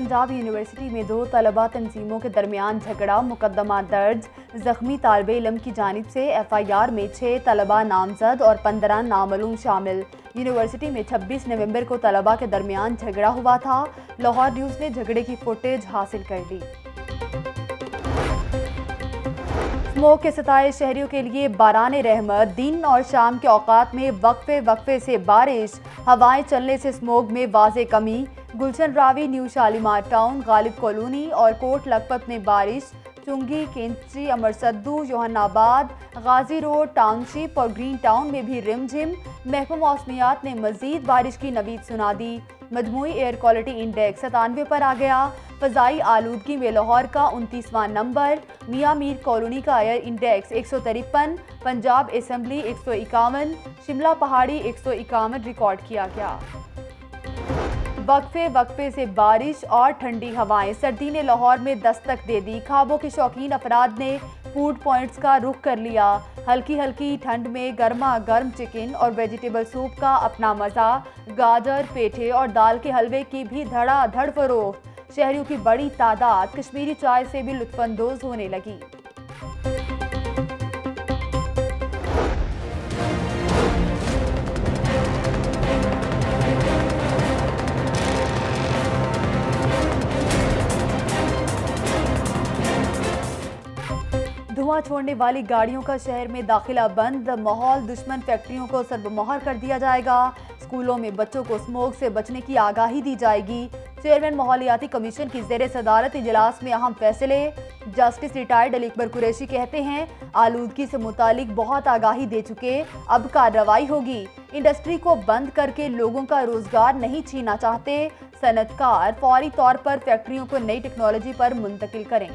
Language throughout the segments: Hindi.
पंजाब यूनिवर्सिटी में 2 तलबा तंजीमों के दरमियान झगड़ा, मुकदमा दर्ज। जख्मी तालिबे इल्म की जानिब से FIR में 6 तलबा नामजद और 15 नामालूम शामिल। यूनिवर्सिटी में 26 नवंबर को तलबा के दरमियान झगड़ा हुआ था। लाहौर न्यूज़ ने झगड़े की फुटेज हासिल कर ली। स्मोक के सताए शहरियों के लिए बाराने रहमत। दिन और शाम के औकात में वक्फे से बारिश, हवाएं चलने से स्मोक में वाज़े कमी। Gulshan Ravi, new Shalimar town, Ghalib colony और कोट लखपत में बारिश। चुंगी, केंची, अमरसद्दू, जोहनाबाद, गाजी रोड टाउनशिप और ग्रीन टाउन में भी रिमझिम। महकमा मौसमियात ने मजीद बारिश की नवीद सुना दी। मजमूई एयर क्वालिटी इंडेक्स 97 पर आ गया। फ़ज़ाई आलूदगी में लाहौर का 29वां नंबर। मियाँ मीर कॉलोनी का air index 153, Punjab assembly 151, Shimla Pahari 151 record किया गया। वक्फे से बारिश और ठंडी हवाएं, सर्दी ने लाहौर में दस्तक दे दी। ख्वाबों के शौकीन अफराद ने फूड पॉइंट्स का रुख कर लिया। हल्की ठंड में गर्मा गर्म चिकन और वेजिटेबल सूप का अपना मज़ा। गाजर, पेठे और दाल के हलवे की भी धड़ाधड़ फरोख्त। शहरियों की बड़ी तादाद कश्मीरी चाय से भी लुत्फानंदोज होने लगी। धुआं छोड़ने वाली गाड़ियों का शहर में दाखिला बंद। माहौल दुश्मन फैक्ट्रियों को सर्वमोहर कर दिया जाएगा। स्कूलों में बच्चों को स्मोक से बचने की आगाही दी जाएगी। चेयरमैन माहौलियाती कमीशन की ज़ेर सदारत इजलास में अहम फैसले। जस्टिस रिटायर्ड अली अकबर कुरैशी कहते हैं, आलूदगी से मुतालिक बहुत आगाही दे चुके, अब कार्रवाई होगी। इंडस्ट्री को बंद करके लोगों का रोजगार नहीं छीनना चाहते। सनतकार फौरी तौर पर फैक्ट्रियों को नई टेक्नोलॉजी पर मुंतकिल करें।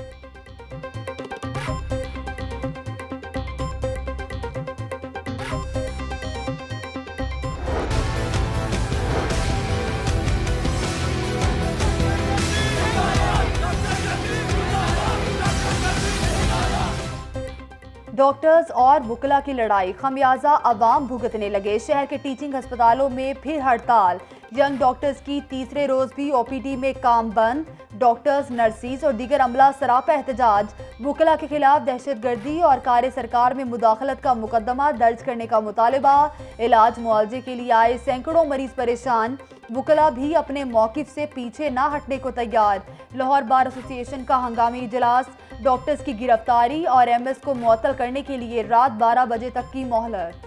डॉक्टर्स और वुकला की लड़ाई, खमियाजा अवाम भुगतने लगे। शहर के टीचिंग अस्पतालों में फिर हड़ताल। यंग डॉक्टर्स की तीसरे रोज भी OPD में काम बंद। डॉक्टर्स, नर्सिस और दीगर अमला सरापा एहतजाज। वुकला के खिलाफ दहशतगर्दी और कार्य सरकार में मुदाखलत का मुकदमा दर्ज करने का मुतालबा। इलाज मुआवजे के लिए आए सैकड़ों मरीज परेशान। वुकला भी अपने मौकिफ से पीछे ना हटने को तैयार। लाहौर बार एसोसिएशन का हंगामी इजलास। डॉक्टर्स की गिरफ्तारी और MS को मुअत्तल करने के लिए रात 12 बजे तक की मोहलत।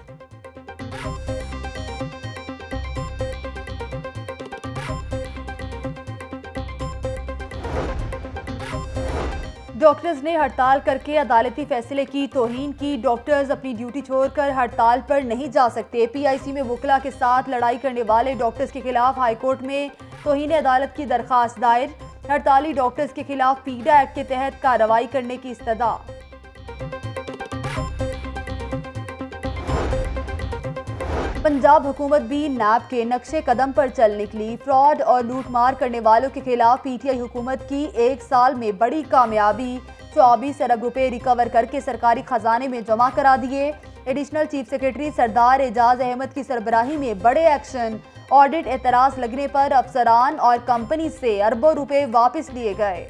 डॉक्टर्स ने हड़ताल करके अदालती फैसले की तौहीन की। डॉक्टर्स अपनी ड्यूटी छोड़कर हड़ताल पर नहीं जा सकते। PIC में वुकला के साथ लड़ाई करने वाले डॉक्टर्स के खिलाफ हाईकोर्ट में तौहीन अदालत की दरखास्त दायर। हड़ताली डॉक्टर्स के खिलाफ पीडा एक्ट के तहत कार्रवाई करने की इस्तदा। पंजाब हुकूमत भी नैब के नक्शे कदम पर चल निकली। फ्रॉड और लूटमार करने वालों के खिलाफ PTI हुकूमत की 1 साल में बड़ी कामयाबी। 24 अरब रुपए रिकवर करके सरकारी खजाने में जमा करा दिए। Additional chief secretary Sardar Ejaz Ahmad की सरबराही में बड़े एक्शन। ऑडिट एतराज लगने पर अफसरान और कंपनी से अरबों रुपए वापस लिए गए।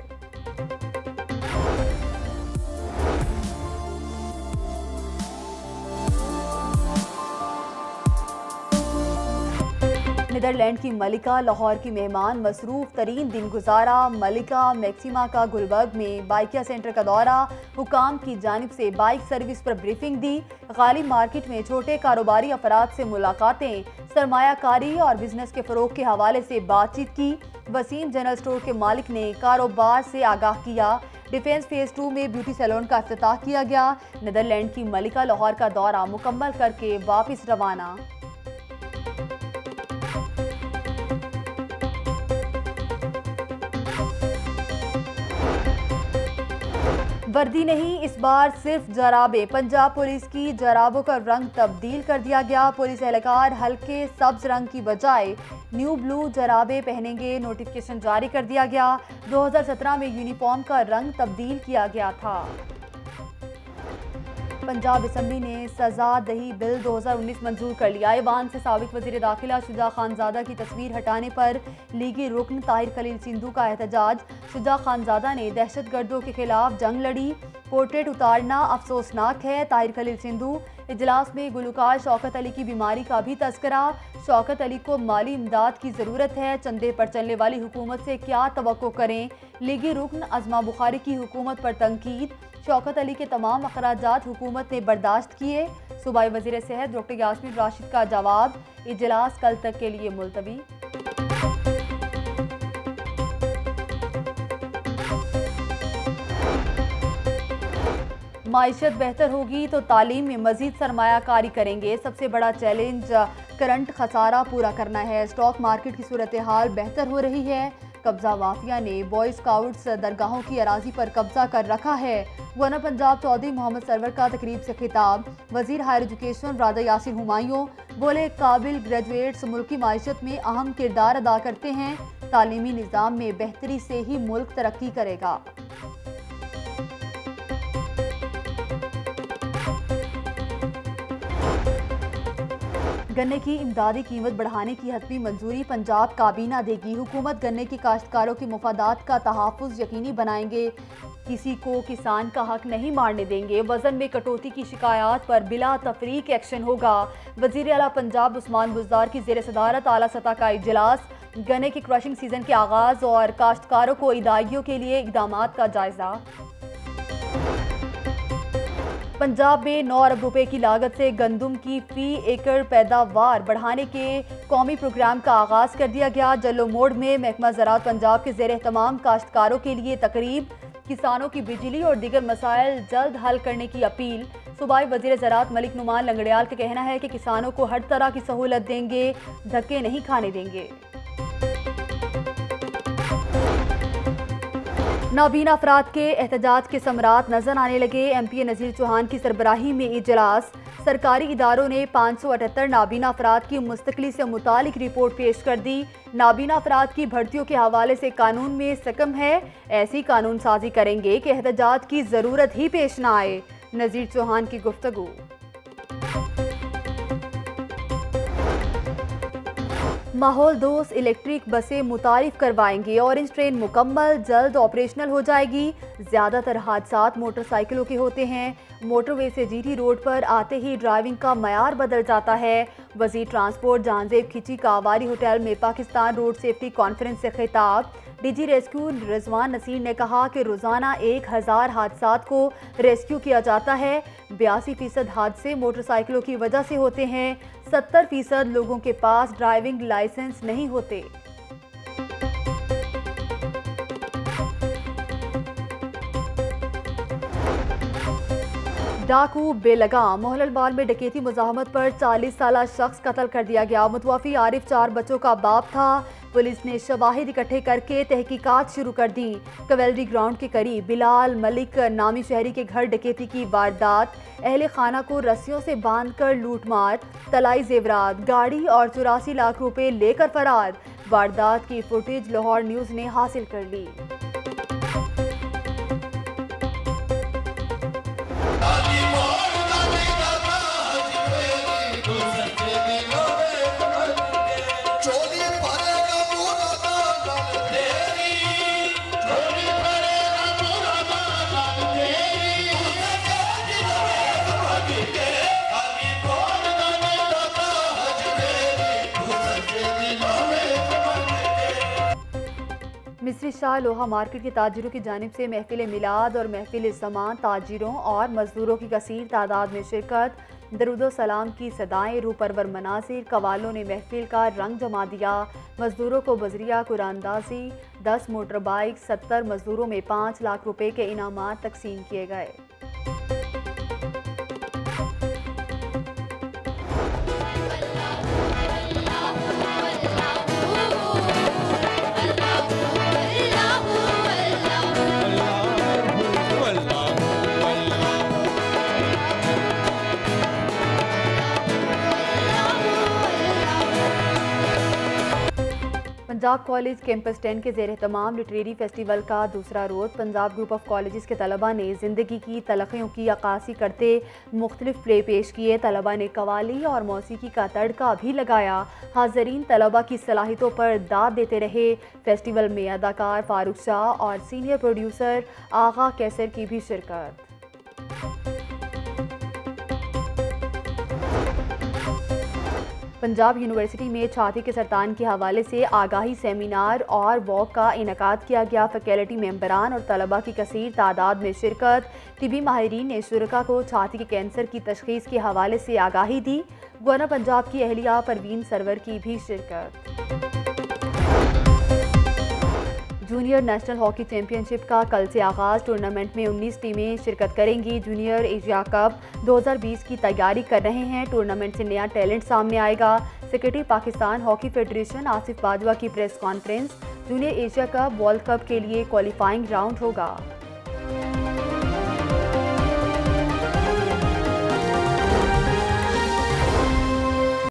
नीदरलैंड की मलिका लाहौर की मेहमान, मसरूफ तरीन दिन गुजारा। मलिका मैक्सिमा का गुलबर्ग में बाइकिया सेंटर का दौरा। हुकाम की जानिब से बाइक सर्विस पर ब्रीफिंग दी। गालिब मार्केट में छोटे कारोबारी अफराद से मुलाकातें। सरमायाकारी और बिजनेस के फरोग के हवाले से बातचीत की। वसीम जनरल स्टोर के मालिक ने कारोबार से आगाह किया। डिफेंस फेज 2 में ब्यूटी सैलून का इफ्तिताह किया गया। नीदरलैंड की मलिका लाहौर का दौरा मुकम्मल करके वापस रवाना। वर्दी नहीं, इस बार सिर्फ जराबे। पंजाब पुलिस की जराबों का रंग तब्दील कर दिया गया। पुलिस एहलकार हल्के सब्ज रंग की बजाय न्यू ब्लू जराबे पहनेंगे। नोटिफिकेशन जारी कर दिया गया। 2017 में यूनिफॉर्म का रंग तब्दील किया गया था। पंजाब असम्बली ने सजा दही बिल 2019 मंजूर कर लिया। ऐवान से साबिक वजीर दाखिला शुजा खानजादा की तस्वीर हटाने पर लीगी रुकन ताहिर खलील सिंधु का एहतजाज। शुजा खानजादा ने दहशत गर्दों के खिलाफ जंग लड़ी, पोर्ट्रेट उतारना अफसोसनाक है। ताहिर खलील सिंधु इजलास में गुलकार शौकत अली की बीमारी का भी तस्करा। शौकत अली को माली इमदाद की ज़रूरत है, चंदे पर चलने वाली हुकूमत से क्या तवक्को करें। लीगी रुकन अज़मा बुखारी की हुकूमत पर तनकीद। शौकत अली के तमाम अखराजात हुकूमत ने बर्दाश्त किए। सूबाई वज़ीर सेहत डॉक्टर यास्मीन राशिद का जवाब, इजलास कल तक के लिए मुलतवी। माइशत बेहतर होगी तो तालीम में मजीद सरमायाकारी करेंगे। सबसे बड़ा चैलेंज करंट खसारा पूरा करना है। स्टॉक मार्केट की सूरत हाल बेहतर हो रही है। कब्जा माफिया ने बॉय स्काउट्स दरगाहों की अराजी पर कब्जा कर रखा है। गवर्नर पंजाब चौधरी मोहम्मद सरवर का तकरीब से खिताब। वजीर हायर एजुकेशन राजा यासिर हुमायूं बोले, काबिल ग्रेजुएट्स मुल्क की माइशत में अहम किरदार अदा करते हैं। तालीमी निज़ाम में बेहतरी से ही मुल्क तरक्की करेगा। गन्ने की इमदादी कीमत बढ़ाने की हतमी मंजूरी पंजाब काबीना देगी। हुकूमत गन्ने की काश्तकारों के मुफादात का तहफ़्फ़ुज़ यकीनी बनाएंगे। किसी को किसान का हक नहीं मारने देंगे। वज़न में कटौती की शिकायत पर बिला तफरीक एक्शन होगा। वज़ीर आला पंजाब उस्मान बुज़दार की ज़ेर सदारत आला सतह का इजलास। गन्ने की क्रशिंग सीजन के आगाज़ और काश्तकारों को इदाइयों के लिए इक़दामात का जायज़ा। पंजाब में 9 अरब रुपए की लागत से गंदम की फी एकड़ पैदावार बढ़ाने के कौमी प्रोग्राम का आगाज़ कर दिया गया। जल्लो मोड़ में महकमा ज़राअत पंजाब के ज़ेर एहतमाम काश्तकारों के लिए तकरीब। किसानों की बिजली और दीगर मसाइल जल्द हल करने की अपील। सूबाई वज़ीर ज़राअत मलिक नुमान लंगड़ियाल का कहना है कि किसानों को हर तरह की सहूलत देंगे, धक्के नहीं खाने देंगे। नाबीना अफराद के एहतजाज के समरात नजर आने लगे। MP नज़ीर चौहान की सरबराही में इजलास। सरकारी इदारों ने 578 नाबीना अफराद की मुस्तकिली से मुतालिक रिपोर्ट पेश कर दी। नाबीना अफराद की भर्तियों के हवाले से कानून में सकम है। ऐसी कानून साजी करेंगे कि एहतजाज की ज़रूरत ही पेश ना आए। नज़ीर चौहान की गुफ्तगू। माहौल दोस्त इलेक्ट्रिक बसें मुतारिफ करवाएंगे। ऑरेंज ट्रेन मुकम्मल जल्द ऑपरेशनल हो जाएगी। ज़्यादातर हादसात मोटरसाइकिलों के होते हैं। मोटरवे से GT रोड पर आते ही ड्राइविंग का मयार बदल जाता है। वज़ीर ट्रांसपोर्ट जहांजेब खिची का आवारी होटल में पाकिस्तान रोड सेफ्टी कॉन्फ्रेंस से खिताब। DG रेस्क्यू रिजवान नसीर ने कहा कि रोज़ाना 1000 हादसात को रेस्क्यू किया जाता है। 82% हादसे मोटरसाइकिलों की वजह से होते हैं। 70% लोगों के पास ड्राइविंग लाइसेंस नहीं होते। डाकू बेलगाम मोहल्लाबाद में डकैती मुजाहमत पर 40 साला शख्स कत्ल कर दिया गया। मुतवफ़ी आरिफ 4 बच्चों का बाप था। पुलिस ने शवाहिद इकट्ठे करके तहकीकात शुरू कर दी। कवेलरी ग्राउंड के करीब बिलाल मलिक नामी शहरी के घर डकैती की वारदात। अहले खाना को रस्सियों से बांधकर लूटमार, तलाई जेवरात, गाड़ी और 84 लाख रुपए लेकर फरार। वारदात की फुटेज लाहौर न्यूज़ ने हासिल कर ली। मिस्री शाह लोहा मार्केट के ताजिरों की जानिब से महफिल मिलाद और महफिल ज़मान ताजिरों और मजदूरों की कसीर तादाद में शिरकत। दरूद सलाम की सदाएं, रूपरवर मनासिर, कवालों ने महफिल का रंग जमा दिया। मजदूरों को बजरिया कुरानदाजी, 10 मोटर बाइक, 70 मजदूरों में 5 लाख रुपए के इनामात तकसीम किए गए। पंजाब कॉलेज कैंपस 10 के ज़ेर एहतमाम लिटरेरी फेस्टिवल का दूसरा रोज़ पंजाब ग्रुप ऑफ कॉलेज के तलबा ने ज़िंदगी की तलखियों की अक्कासी करते मुख्तलिफ प्ले पेश किए। तलबा ने कवाली और मौसीकी का तड़का भी लगाया। हाज़रीन तलबा की सलाहियतों पर दाद देते रहे। फेस्टिवल में अदाकार फारूक शाह और सीनियर प्रोड्यूसर आगा कैसर की भी शिरकत। पंजाब यूनिवर्सिटी में छाती के सरतान के हवाले से आगाही सेमिनार और वॉक का इनेकाद किया गया। फैकल्टी मेंबरान और तलबा की कसीर तादाद में शिरकत। तिबी माहिरीन ने शुरका को छाती के कैंसर की तशखीस के हवाले से आगाही दी। गवर्नर पंजाब की अहलिया परवीन सरवर की भी शिरकत। जूनियर नेशनल हॉकी चैंपियनशिप का कल से आगाज़। टूर्नामेंट में 19 टीमें शिरकत करेंगी। जूनियर एशिया कप 2020 की तैयारी कर रहे हैं। टूर्नामेंट से नया टैलेंट सामने आएगा। Secretary Pakistan hockey federation Asif Bajwa की press conference. Junior Asia cup world cup के लिए क्वालिफाइंग राउंड होगा।